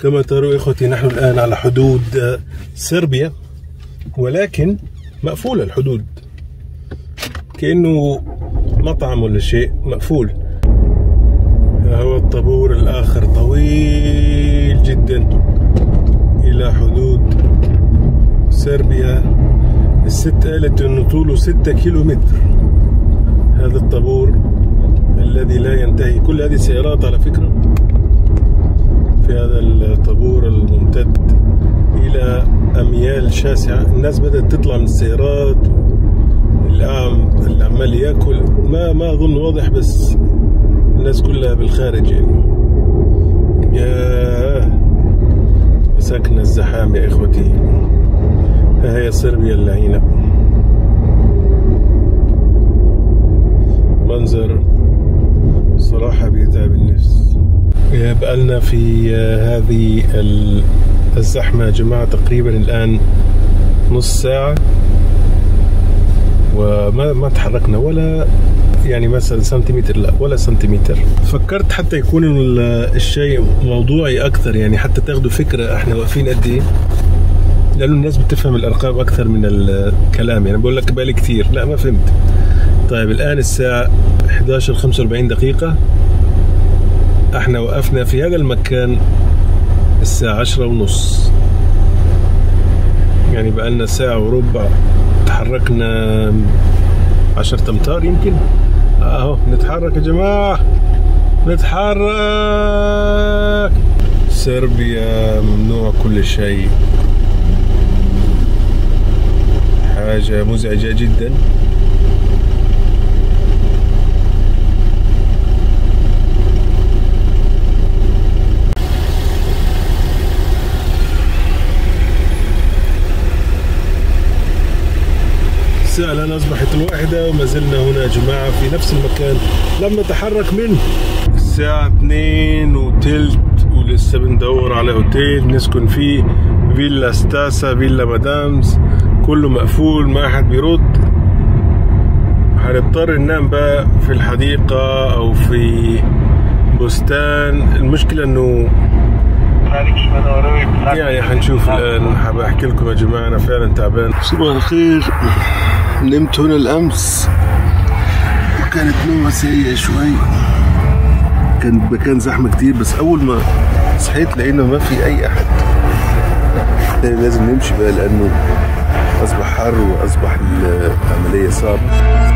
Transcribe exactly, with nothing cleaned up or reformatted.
كما تروا إخوتي نحن الآن على حدود صربيا، ولكن مقفولة الحدود كأنه مطعم ولا شيء مقفول. هو الطابور الآخر طويل جدا إلى حدود صربيا. الست قالت إنه طوله ستة كيلو متر هذا الطابور الذي لا ينتهي. كل هذه السيارات على فكرة في هذا الطابور الممتد إلى أميال شاسعة. الناس بدأت تطلع من السيارات، اللي عمال ياكل ما ما أظن واضح، بس الناس كلها بالخارج يعني. يا سكن الزحام يا إخوتي. ها هي صربيا اللعينة، منظر صراحة بيتعب النفس. بقالنا في هذه الزحمة يا جماعة تقريبا الآن نص ساعة وما ما تحركنا ولا يعني مثلا سنتيمتر، لا ولا سنتيمتر. فكرت حتى يكون الشيء موضوعي أكثر، يعني حتى تاخدوا فكرة احنا واقفين قد ايه، لأنه الناس بتفهم الأرقام أكثر من الكلام. يعني بقول لك بالي كتير، لا ما فهمت. طيب الآن الساعة إحدى عشر خمسة وأربعين دقيقة، احنا وقفنا في هذا المكان الساعة عشرة ونص، يعني بقالنا ساعة وربع. تحركنا عشرة أمتار يمكن. اهو نتحرك يا جماعة، نتحرك. صربيا ممنوع كل شيء، حاجة مزعجة جدا. الساعة الآن أصبحت الواحدة وما زلنا هنا يا جماعة في نفس المكان لم نتحرك منه. الساعة اثنين وثلث ولسه بندور على اوتيل نسكن فيه، فيلا ستاسا، فيلا مدامز، كله مقفول ما أحد بيرد. هنضطر ننام بقى في الحديقة أو في بستان. المشكلة إنه يعني هنشوف الآن. حابب أحكي لكم يا جماعة أنا فعلا تعبان. صباح الخير. نمت هنا الأمس وكانت نومة سيئة شوي، كان مكان زحمة كتير، بس أول ما صحيت لقينا ما في أي أحد. لازم نمشي بقى لأنه أصبح حر وأصبح العملية صعبة.